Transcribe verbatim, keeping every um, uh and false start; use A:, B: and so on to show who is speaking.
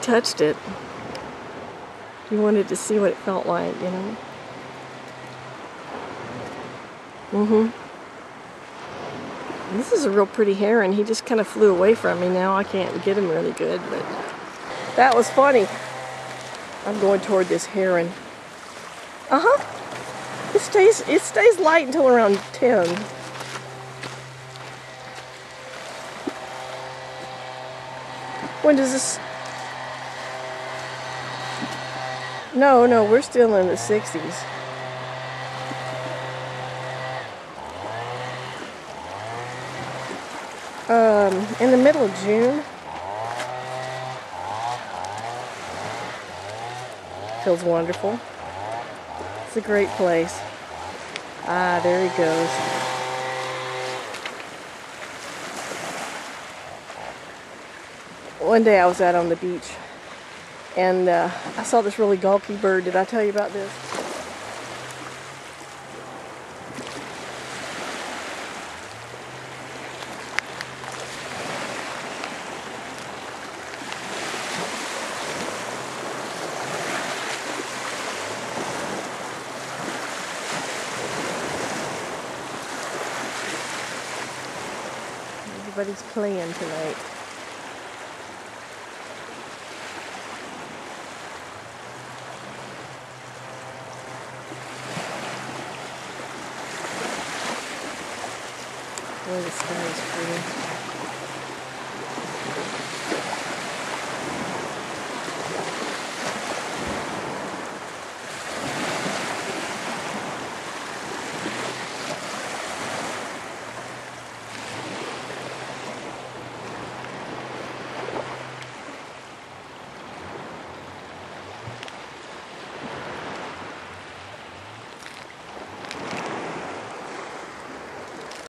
A: touched it. He wanted to see what it felt like, you know. Mm-hmm. This is a real pretty heron. He just kind of flew away from me now. I can't get him really good, but that was funny. I'm going toward this heron. Uh-huh. It stays, it stays light until around ten. When does this... No, no, we're still in the sixties. Um, in the middle of June. Feels wonderful. It's a great place. Ah, there he goes. One day I was out on the beach and uh, I saw this really gawky bird. Did I tell you about this? Everybody's playing tonight. Boy, the sky is pretty.